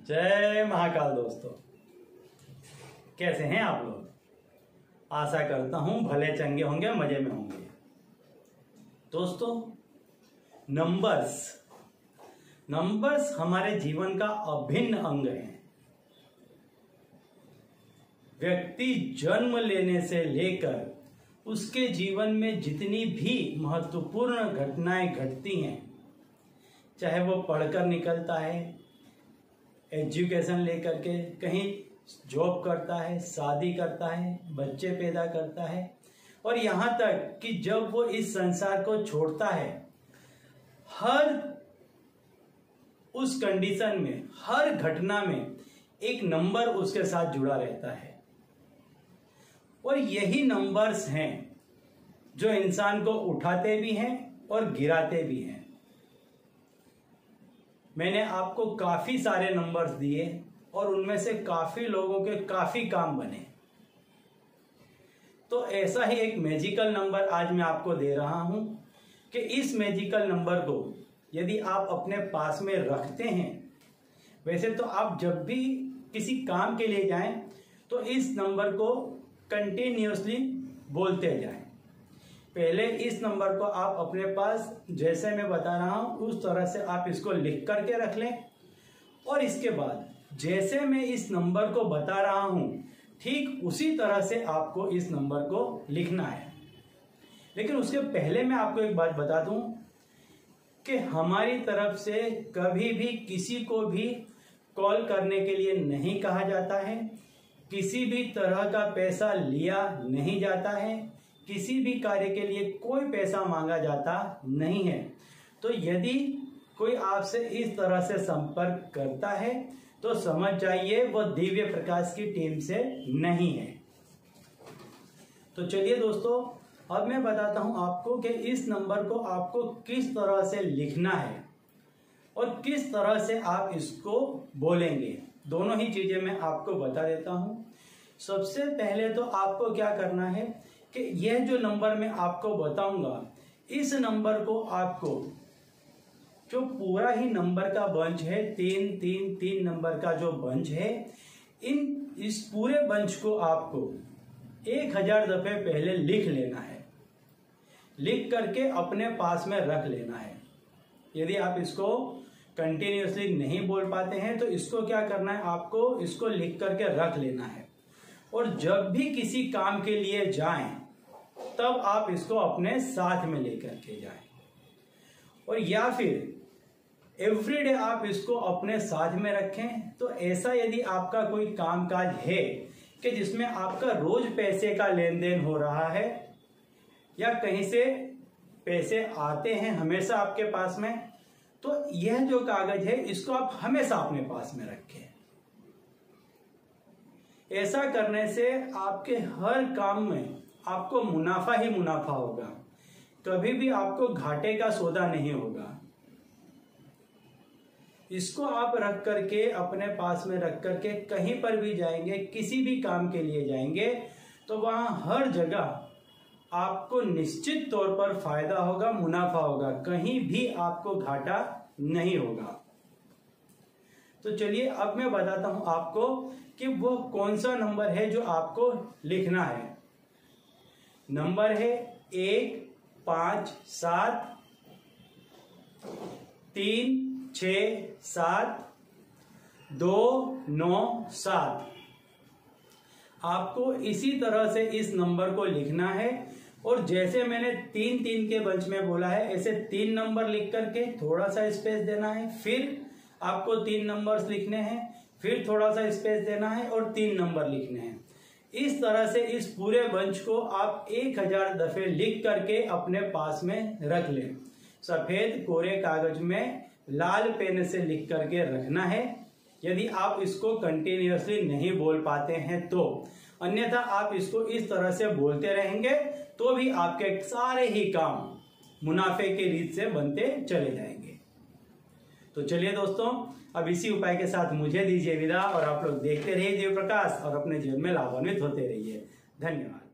जय महाकाल दोस्तों, कैसे हैं आप लोग। आशा करता हूं भले चंगे होंगे, मजे में होंगे। दोस्तों, नंबर्स हमारे जीवन का अभिन्न अंग है। व्यक्ति जन्म लेने से लेकर उसके जीवन में जितनी भी महत्वपूर्ण घटनाएं घटती हैं, चाहे वो पढ़कर निकलता है, एजुकेशन लेकर के कहीं जॉब करता है, शादी करता है, बच्चे पैदा करता है, और यहाँ तक कि जब वो इस संसार को छोड़ता है, हर उस कंडीशन में, हर घटना में एक नंबर उसके साथ जुड़ा रहता है। और यही नंबर्स हैं जो इंसान को उठाते भी हैं और गिराते भी हैं। मैंने आपको काफी सारे नंबर्स दिए और उनमें से काफी लोगों के काफी काम बने। तो ऐसा ही एक मैजिकल नंबर आज मैं आपको दे रहा हूं कि इस मैजिकल नंबर को यदि आप अपने पास में रखते हैं, वैसे तो आप जब भी किसी काम के लिए जाएं तो इस नंबर को कंटिन्यूअसली बोलते जाएं। पहले इस नंबर को आप अपने पास, जैसे मैं बता रहा हूं उस तरह से आप इसको लिख करके रख लें, और इसके बाद जैसे मैं इस नंबर को बता रहा हूं ठीक उसी तरह से आपको इस नंबर को लिखना है। लेकिन उसके पहले मैं आपको एक बात बता दूं कि हमारी तरफ से कभी भी किसी को भी कॉल करने के लिए नहीं कहा जाता है, किसी भी तरह का पैसा लिया नहीं जाता है, किसी भी कार्य के लिए कोई पैसा मांगा जाता नहीं है। तो यदि कोई आपसे इस तरह से संपर्क करता है तो समझ जाइए वो दिव्य प्रकाश की टीम से नहीं है। तो चलिए दोस्तों, अब मैं बताता हूं आपको कि इस नंबर को आपको किस तरह से लिखना है और किस तरह से आप इसको बोलेंगे। दोनों ही चीजें मैं आपको बता देता हूं। सबसे पहले तो आपको क्या करना है कि यह जो नंबर मैं आपको बताऊंगा, इस नंबर को आपको, जो पूरा ही नंबर का बंच है, 3 नंबर का जो बंच है, इस पूरे बंच को आपको 1000 दफे पहले लिख लेना है। लिख करके अपने पास में रख लेना है। यदि आप इसको कंटिन्यूअसली नहीं बोल पाते हैं तो इसको क्या करना है, आपको इसको लिख करके रख लेना है। और जब भी किसी काम के लिए जाएं तब आप इसको अपने साथ में लेकर के जाएं। और या फिर एवरीडे आप इसको अपने साथ में रखें। तो ऐसा यदि आपका कोई कामकाज है कि जिसमें आपका रोज पैसे का लेन देन हो रहा है या कहीं से पैसे आते हैं हमेशा आपके पास में, तो यह जो कागज है इसको आप हमेशा अपने पास में रखें। ऐसा करने से आपके हर काम में आपको मुनाफा ही मुनाफा होगा, कभी भी आपको घाटे का सौदा नहीं होगा। इसको आप रख करके, अपने पास में रख करके कहीं पर भी जाएंगे, किसी भी काम के लिए जाएंगे तो वहां हर जगह आपको निश्चित तौर पर फायदा होगा, मुनाफा होगा, कहीं भी आपको घाटा नहीं होगा। तो चलिए अब मैं बताता हूं आपको कि वो कौन सा नंबर है जो आपको लिखना है। नंबर है 1 5 7 3 6 7 2 9 7। आपको इसी तरह से इस नंबर को लिखना है। और जैसे मैंने 3 के बंच में बोला है, ऐसे 3 नंबर लिख करके थोड़ा सा स्पेस देना है, फिर आपको 3 नंबर्स लिखने हैं, फिर थोड़ा सा स्पेस देना है और 3 नंबर लिखने हैं। इस तरह से इस पूरे बंच को आप 1000 दफे लिख करके अपने पास में रख लें। सफेद कोरे कागज में लाल पेन से लिख करके रखना है। यदि आप इसको कंटिन्यूअसली नहीं बोल पाते हैं तो, अन्यथा आप इसको इस तरह से बोलते रहेंगे तो भी आपके सारे ही काम मुनाफे के रीत से बनते चले जाएंगे। तो चलिए दोस्तों, अब इसी उपाय के साथ मुझे दीजिए विदा और आप लोग देखते रहिए दिव्य प्रकाश और अपने जीवन में लाभान्वित होते रहिए। धन्यवाद।